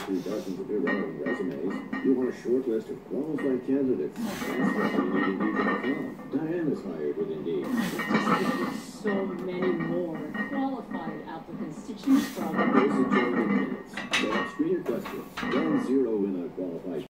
through dozens of irrelevant resumes. You want a short list of qualified candidates. That's what you need Indeed.com. Diane is hired with Indeed. So many more qualified applicants to choose from. Basic job in minutes. Fill up screener questions. Then zero in a qualified